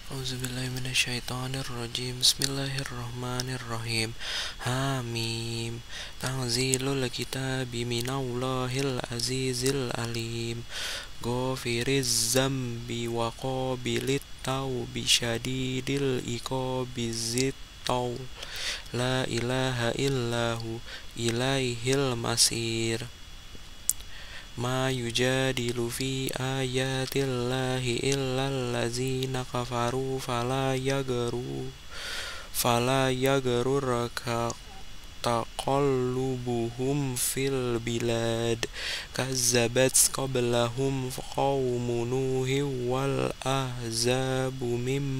Auzubillahi minasyaitonirrajim. Bismillahirrahmanirrahim. Hamim. Tanzilul kitabi minallahil azizil alim. Ghafiriz zambi wa qabilit taubi syadidil iqabi zittaul. La ilaha illahu ilaihil masir. Ma yujadilu fi ayatillahi illal ladzina kafaru fala yagrurka taqallubuhum fil bilad. Kazzabat qablahum qaumu nuhin wal ahzabu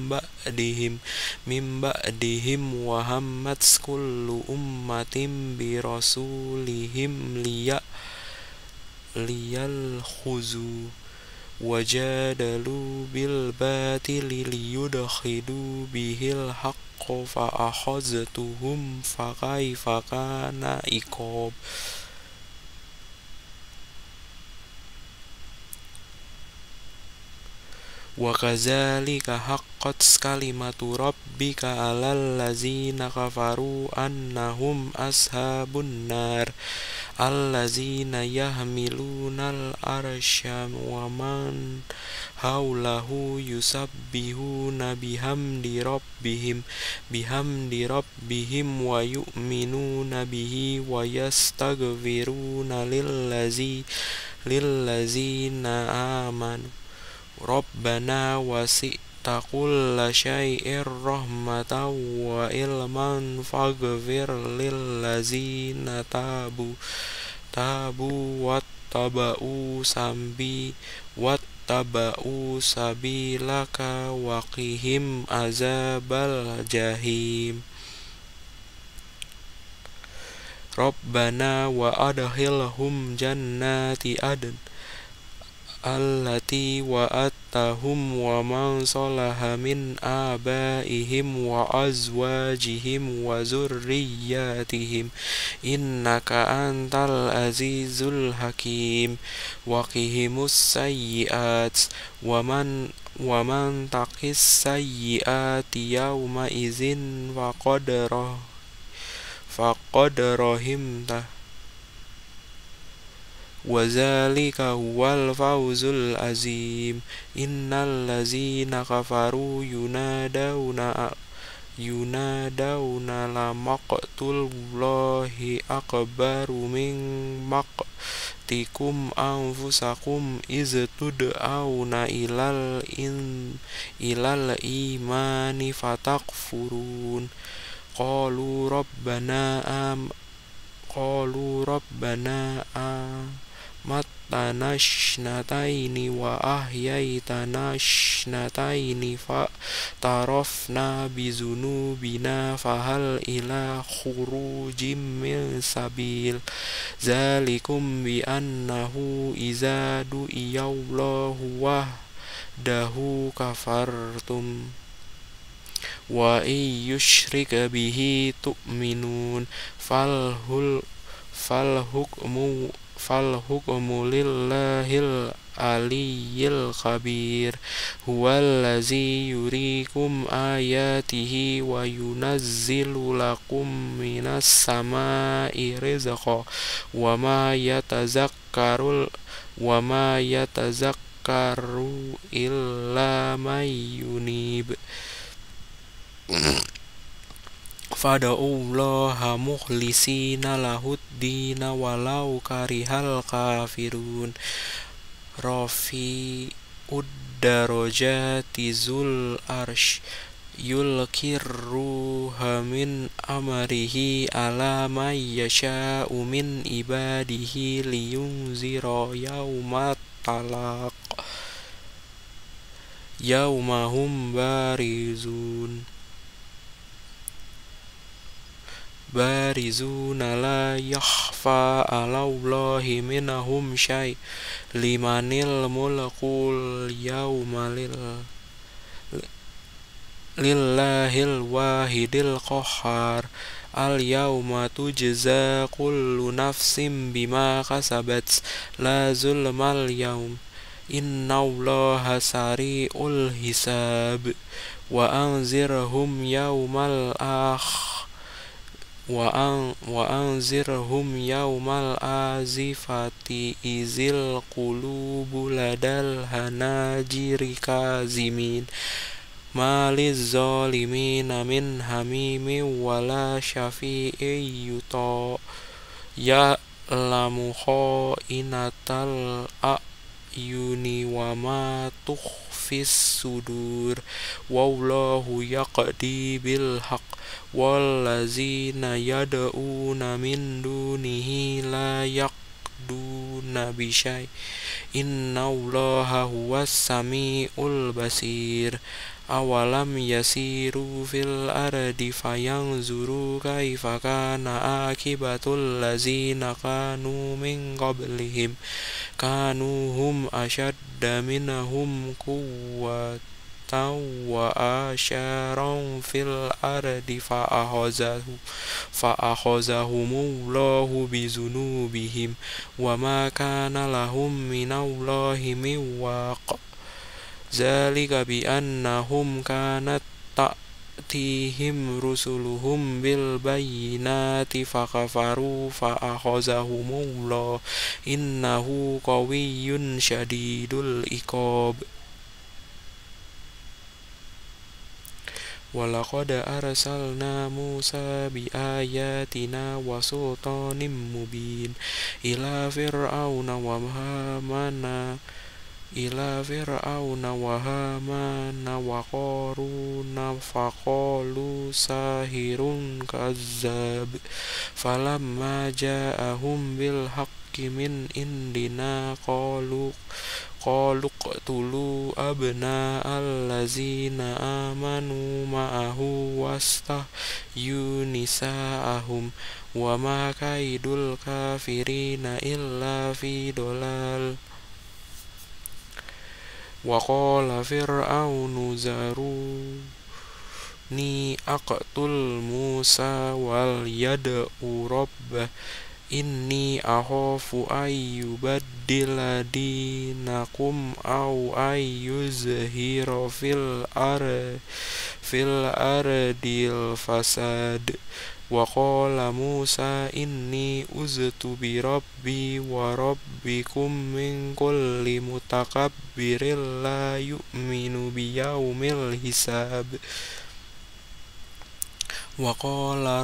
min ba'dihim wa hammat kullu ummatin bi rasulihim liyal khuzu wajadalu bil batili liyudkhidu bihil haqqo fa akhaztuhum fa kaifa kana iqab. Wa kadzalika haqqat kalimatu rabbika 'alal ladzina kafaru annahum ashabun nar. Allazina yahmilunal arsya wa man haulahu yusabbihuna bihamdi rabbihim wa yu'minuna bihi wa yastaghfiruna lillazina amanu Rabbana wasi'ta kulla syai'ir rahmatan wa ilman faghfir lillazina tabu wattaba'u sabilaka wa qihim azabal jahim. Rabbana wa adkhilhum jannati adn allati wa'adtahum wa man salaha min abaihim wa azwajihim wa zurriyyatihim innaka antal azizul hakim. Wa qihimus sayyi'at wa man taqis sayyi'ati yawma izin faqad rahimtah wa zalika huwal fawzul azim. Innal ladzina kafaru yunadawna la maqtullahi akbaru min maqtikum anfusakum iz tud'auna ilal imani fatakfurun. Qalu rabbana matana shnataini wa ahyaitana shnataini fa tarafna bizunubina fahal ila khurujim min sabil. Zalikum bi annahu iza du'iyallahu wahdahu kafartum wa yushrik bihi tu'minun falhukmu lillahil aliyyil khabir. Huwallazi yurikum ayatihi wa yunazzilu lakum minas samai rizqa wa ma yatazakkaru illa may yunib. Fada'ullaha mukhlisina lahuddina walau karihal kafirun. Rafi'ud darajati zul arsh yulqir ruha min amrihi ala may yasha'u min ibadihi liyunzira yawmat talaq yawmahum barizuna la yakhfa 'alallahi minhum syai' limanil mulkul yawma lillahil wahidil qahhar. Al yawma tujza kullu nafsin bima kasabat la zulmal yawm innallaha sari'ul hisab. wa anzirhum yaumal akh wa anzirhum yaumal azifati izil qulubu ladal hanajiri kazimin maliz zalimina min hamimin wala syafi'in yuta ya'lamu kha'inatal a'yuni wa ma tukhfis sudur wallahu yaqdi bil haqq wallazina yad'una min dunihi la yaqduna bisyai innallaha huwas samiul basir. Awalam yasiru fil ardi fayanzuru kaifa kana akibatul lazina kanu min qablihim kanu hum ashadda minhum quwwatan wa asyaran fil ardi fa'akhazahumullahu bizunubihim wa ma kana lahum minallahi min waq. Zalika bi annahum kanat ta'tihim rusuluhum bil bayyinati fakafaru fa'akhazahumullah innahu qawiyyun syadidul iqab. Walaqad arsalna Musa bi ayatina wa sultanin mubin ila fir'auna wa hamana wa qaruna faqalu sahirun kazzab falamma ja'ahum bil haqqi min indina qalu qtulu abna allazina amanu ma'ahu wastahyu nisa'ahum wa ma kaidul kafirina illa fi dolal. Wa qala fir'aunu zaruni aqtul Musa wal yad'u rabbah inni akhafu ayyubaddila dinakum aw ayyuzhira fil ardil fasad. Wa qala Musa inni uztu bi rabbi wa rabbikum min kulli mutakabbirin la yu'minu biyaumil hisab. Wa qala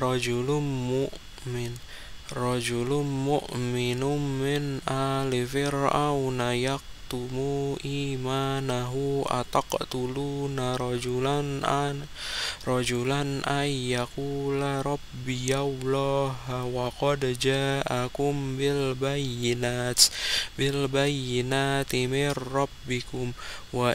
rajulun mu'minun min ali fir'auna yaktumu imanahu ataqtuluna rajulan ay yaqula rabbiyallaha wa qad ja'akum bil bayyinati min rabbikum wa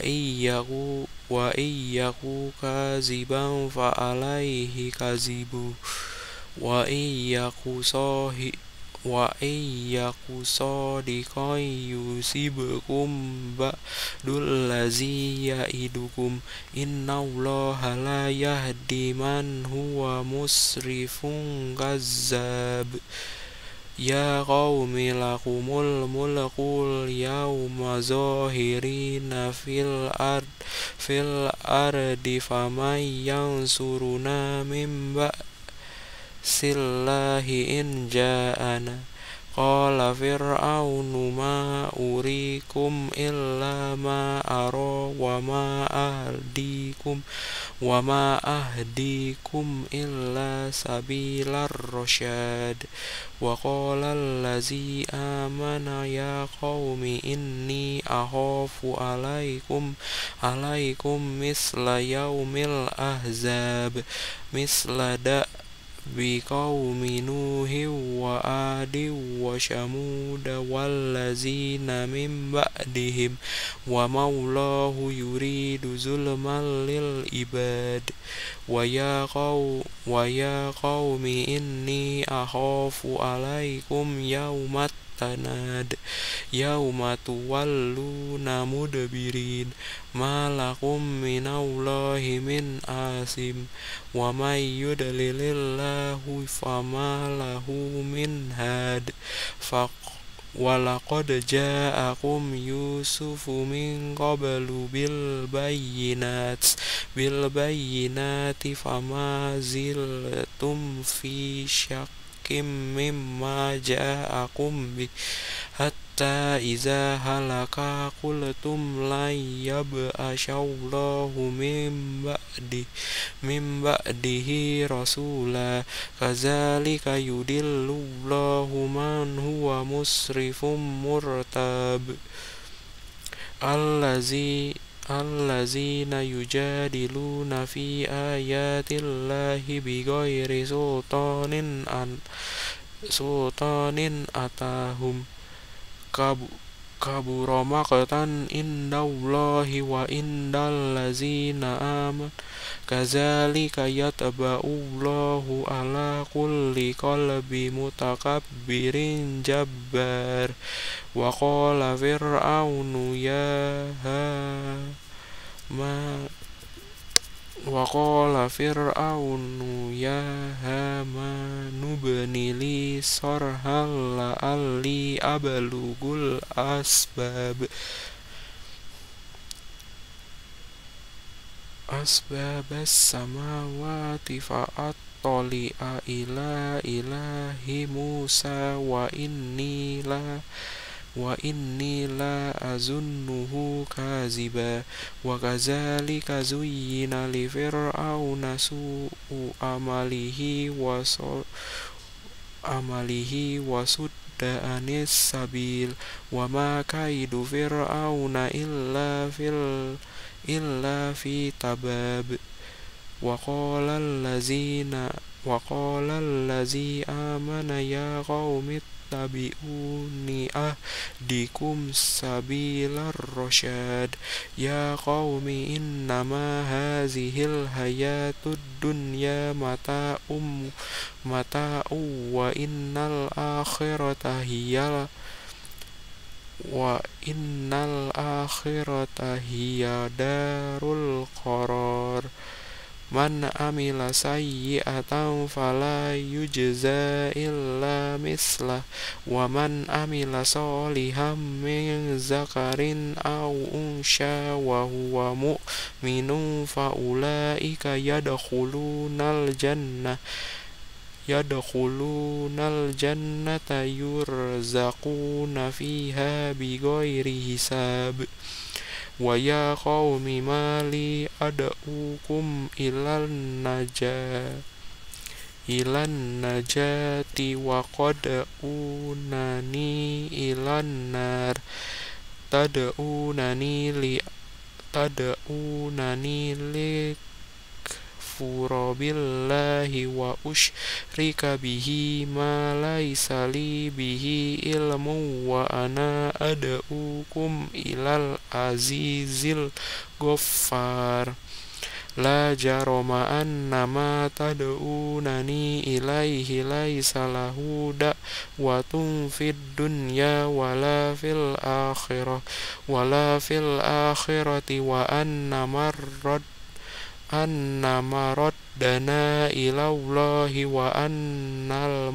iyyaku kaziban fa alaihi kazibu wa iyyaku sadiqan yusibukum ba'dul ladzi ya'idukum innallaha la yahdi man huwa musrifun kazzab. Ya qaumi lakumul mulkul yawma zahirina fil ardi faman yansuruna min sillahi in ja'ana. Qala fir'aunu ma urikum illa ma ara wa ma ahdikum illa sabilar rasyad. Wa qala allazi amana ya qaumi inni akhafu alaikum misla yaumil ahzab misla bi qaumi nuhin wa adi wa syamuda wallazina min ba'dihim wa maullahu yuridu zulman lil ibad. Wa ya qaumi inni akhafu alaikum yaumat tanad yauma tuwalluna mudbirin ma lakum minallahi min asim wa may yudlilillahu fama lahu min had walaqad ja'akum yusufu min qablu bil bayyinati fama ziltum fi syakkim mimma ja'akum bih hatta iza halaka qultum lan yab'asyallahu min ba'dihi rasula kadzalika yudillullahu man huwa musrifum murtab allazina yujadiluna fi ayatillahi bighairi sultanin atahum kabura maqtan indallahi wa indal ladzina amanu kadzalika yatba'ullahu ala kulli qalbi mutakabbirin jabbar wa qala fir'aunu ya hamanu ibni li sarhan la'alli ablugul asbabas samawati fa'attali'a ila ilahi Musa wa inni la azunnuhu kaziba wa kadzalika zuyyina li fir'auna su'u amalihi wa sudda anis sabil wa ma kaidu fir'auna illa fi tabab wa qala allazi amana ya qaumi tabi'uni ahdikum sabilar rasyad ya qaumi innama hazihil hayatud dunya mata'u wa innal akhirata hiya darul qarar man amila sayyi'atan fala yujza illa mislah wa man amila sholihan min zakarin aw unsha wa huwa mu'minun fa ulaika yadkhulunal jannata yurzaquna fiha bighairi hisab wa ya qaumi mali ad'ukum ilan najati wa qad unani ilan nar tad'unani yakfura billahi wa ushrika bihi ma laysa li bihi ilmu wa ana ad'ukum ilal azizil ghaffar la jarama annama tad'unani ilaihi laysa lahu da'watun fid dunya wala fil akhirati wa annama raddana ilallahi wa annal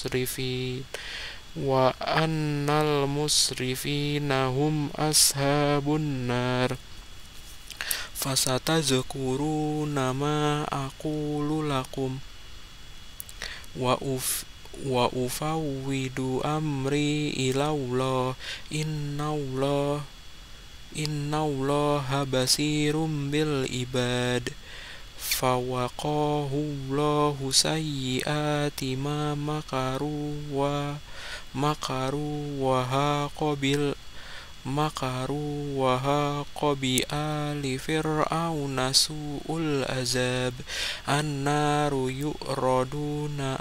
musrifina hum ashabun nar fasatazkuruna ma aqulu lakum wa ufawwidu amri ilallah innallaha basirum bil ibad fawaqahu Allahu sayyiati ma makaru wa haqa bi ali fir'auna su'ul azab annaru yu'raduna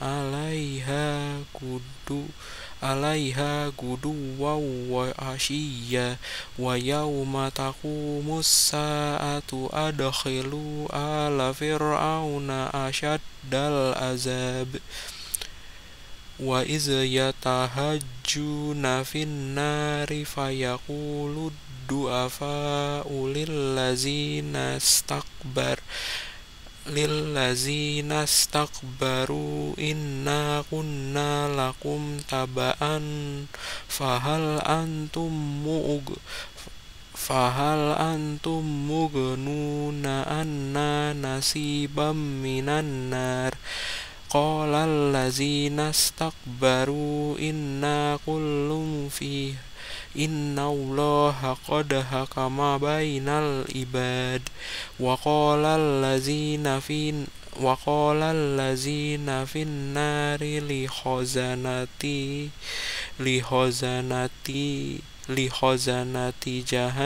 'alaiha guduwwan wa 'ashiyya wa yawma taqumus sa'atu adkhilu ala fir'auna asyaddal azab wa iz yatahajjuna fin nari fayaqulu du'afa'u lil ladzina lillazina stakbaru inna kunna lakum taba'an fahal antum mu'g fahal antum mughnuna anna nasibam minan nar qala allazina stakbaru inna kullum fi inna allaha qad hakama bainal ibad wa qala allazina fin nari li khazanati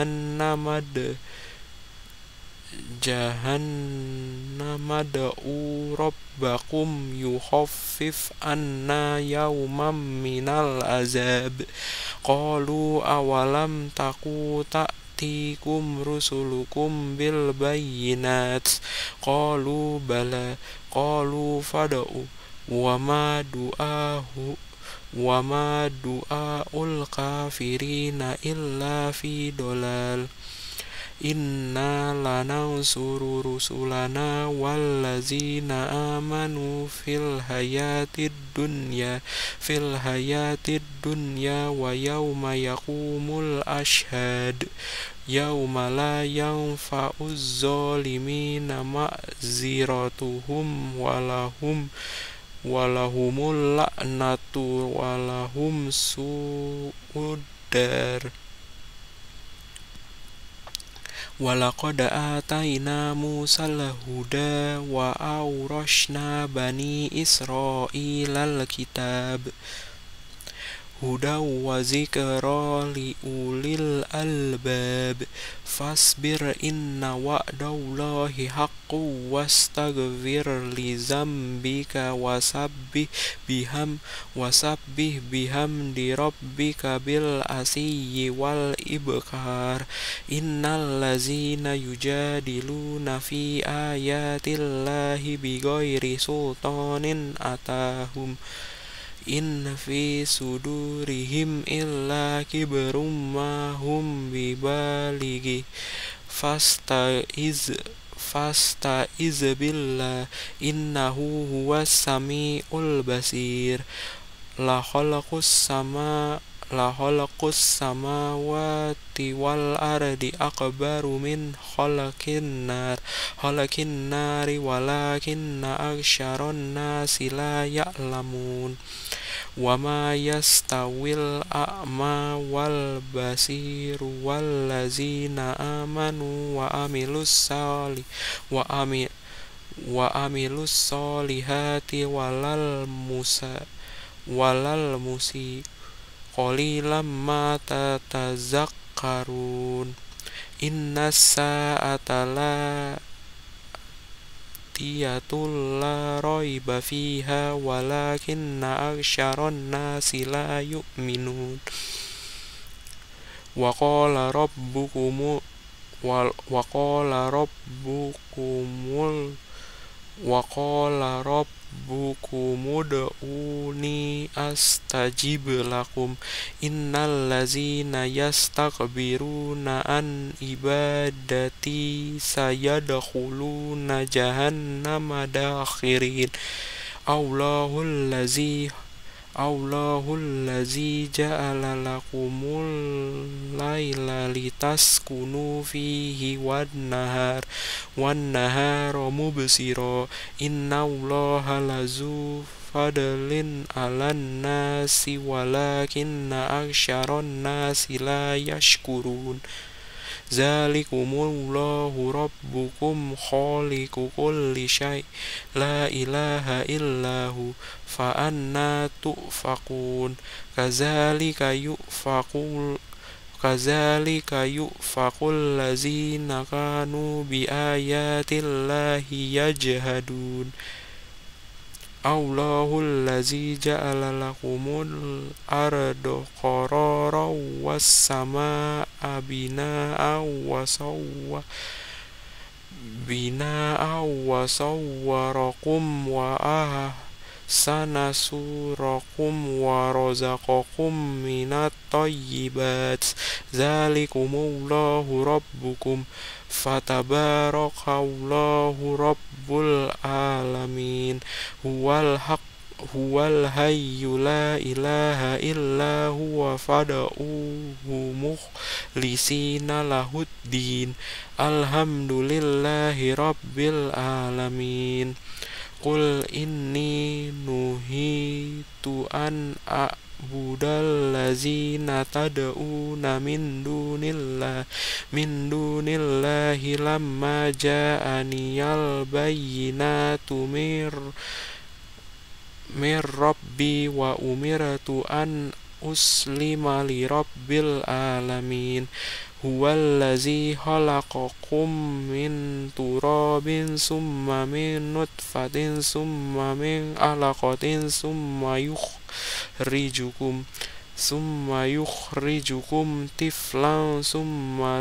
jahannamadu rabbakum yukhaffif anna yawmam minal azab qalu awalam taku ta'tikum rusulukum bil bayyinat qalu bala qalu fad'u wa ma du'aul kafirina illa fi dolal inna lanansuru rusulana wallazina amanu fil hayatid dunya wa yawma yaqumul ashhad yawma la yanfa'uz zalimina ma'ziratuhum walahumul la'natu walahum su'uddar. Walaqad atayna Musal huda wa awrashna bani Israilal kitab huda wa zikra li ulil albab fasbir inna wa'dallahi haqqun wastaghfir li zambika wasabbih bihamdi rabbika bil asiyyi wal ibkar innal ladzina yujadiluna fi ayatillahi bighairi sultanin atahum in fi sudurihim illa kibrum ma hum bibalighi fastaiz billah innahu huwas samiul basir la khalaqus samawati wal ardi akbaru min khalaqin nari walakinna aksyaron nasi la ya'lamun wa ma yastawil a'ma wal basiru wallazina amanu wa amilus solihati walal musi qalilam ma tatazakkarun innas sa'ata la tiyatul la raiba fiha walakinna aksyaron nasi la yu'minun wa qala rabbukum ud'uni astajib lakum innal ladzina yastakbiruna an ibadati sayadkhuluna jahannama dakhirin Allahul ladzi ja'ala lakumul laila litaskunu fihi wan nahara mubsira innallaha lazu fadlin 'alan nasi walakinna aksyaron nasi la yashkurun Zalikumullahu rabbukum khaliqu kulli syai' la ilaha illahu fa anna tu'fakun kazalika yufakul lazina kanu bi ayatillahi yajhadun Allahul ladzi ja'ala lakumul arda qararan was samaa'a bina'an wa sawwarakum wa ahsana surakum wa razaqakum minat thayyibat zalikumullahu rabbukum fatabarakallahu rabbul alamin huwal haq huwal hayyu la ilaha illa huwa fad'uhu mukhlisina lahuddin alhamdulillahi rabbil alamin. Qul inni nuhitu an a'budal lazina tad'una min dunillahi lamma ja'aniyal bayyinatu mir rabbi wa umirtu an uslima li rabbil alamin. Huwallazi khalaqakum min turabin summa min nutfatin summa min alaqatin summa yukhrijukum tiflan summa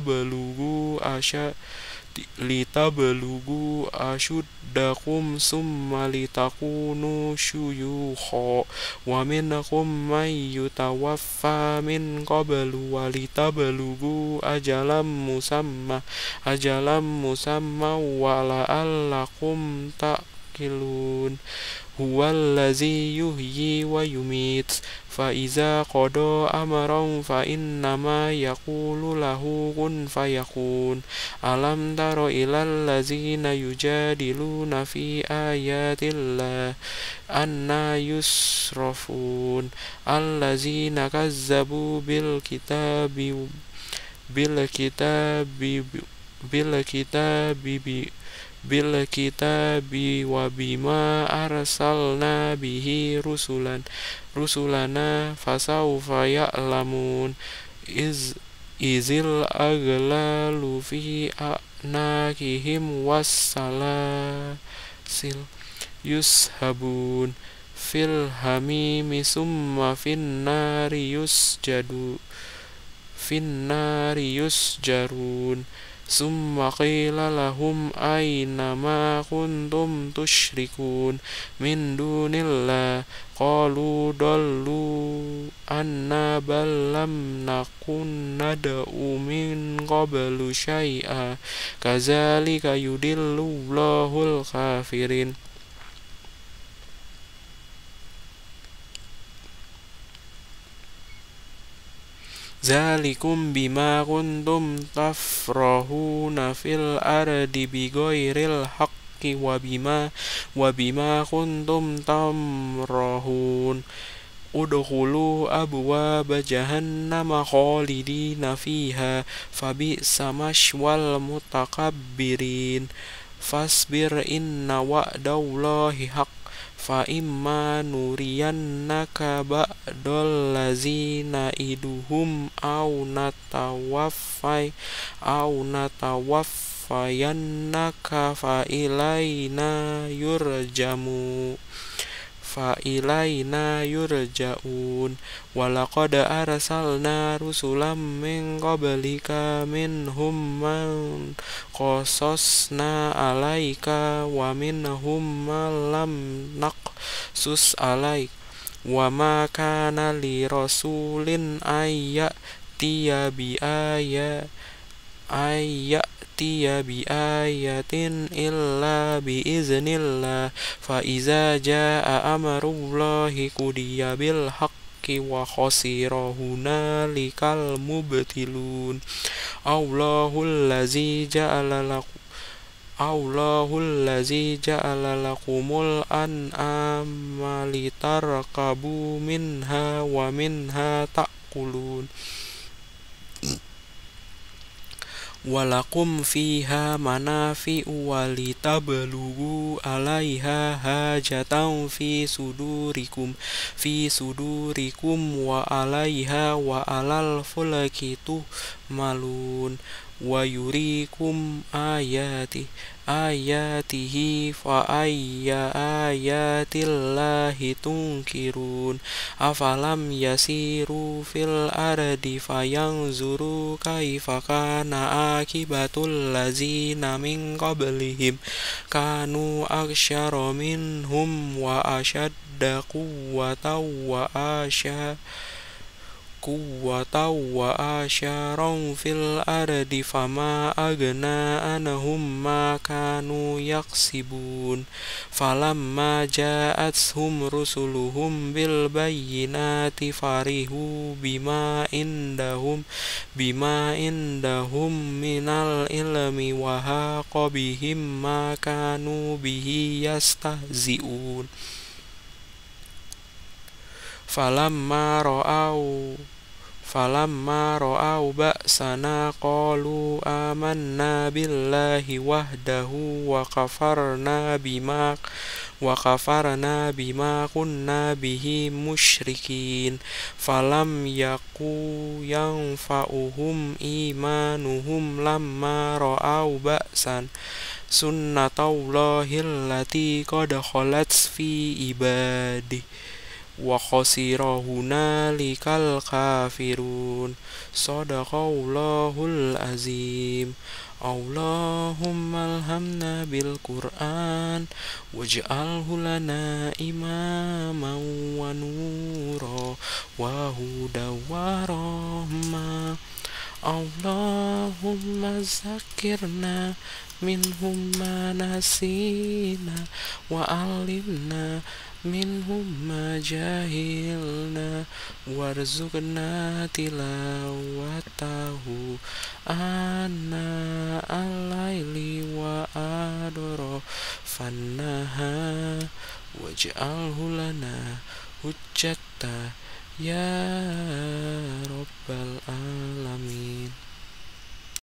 litablugu ashuddakum summa litakunu syuyukha wa minkum man yutawaffa min qablu wa litablugu ajalam musamma wa la'allakum ta'qilun. Huwallazi yuhyi wa yumit fa iza qada amran fa innama yaqulu lahu kun fayakun. Alam tara ilal ladzina yujadiluna fi ayatillah anna yusrafun allazina kazzabu bil kitabi wa bima arsalna bihi rusulana fasawfa ya'lamun izil aglalu fi a'nakihim wassalasil yushabun fil hamimi summa finnari yusjarun summa qila lahum aina ma kuntum tusyrikun min dunillah qalu dallu anna bal lam nakun nad'u min qablu syai'a kadzalika yudillullahu al-kafirin. Zalikum bima kuntum tafrahuna fil ardi bighairil haqqi wa bima kuntum tamrahun. Udkhulu abwaaba jahannama khalidina fiha fabi'sa mashwal mutakabbirin. Fasbir inna wa'dallahi haqq fa imma nuriyannaka ba'dal lazina iduhum aw natawaffayannaka fa ilaina yurja'un. Walaqad arsalna rusulam min qablika minhum man qasasna alaika wa minhum man lam naqsus alaik wa ma kana li rasulin ayyatiya bi ayatin illa bi iznillah fa iza jaa amrullahi qudiya bil haqqi wa khasira hunalikal mubtilun. Allahul ladzi ja'ala lakumul an'ama litarkabu minha wa minha ta'kulun. Walakum fiha manafi'u walitablugu 'alaiha hajatan fi sudurikum wa 'alaiha wa 'alal fulki tuhmalun wa yurikum ayatihi fa ayya ayatillahi tunkirun. Afalam yasiru fil ardi fayanzuru kaifa kana akibatul lazina min qablihim kanu aksyara minhum wa ashadda quwwatan قوة وآشارا في الأرض فما أغنى عنهم ما كانوا يكسبون فلما جاءتهم رسلهم بالبينات فرحوا بما عندهم من العلم وحاق بهم ما كانوا به يستهزئون فلما رأوا بأسنا قالوا آمنا بالله وحده وكفرنا بما كنا به مشركين فلم يكن ينفعهم إيمانهم لما رأوا بأسنا سنة الله التي قد خلت في عباده وخسر هنالك الكافرون صدق الله العظيم اللهم الهمنا بالقرآن واجعله لنا إماما ونورا وهدى ورحمة اللهم ذكرنا منهم ما نسينا وعلمنا منهم ما جهلنا وارزقنا تلاوته آناء الليل وأطراف النهار واجعله لنا حجة يا رب العالمين.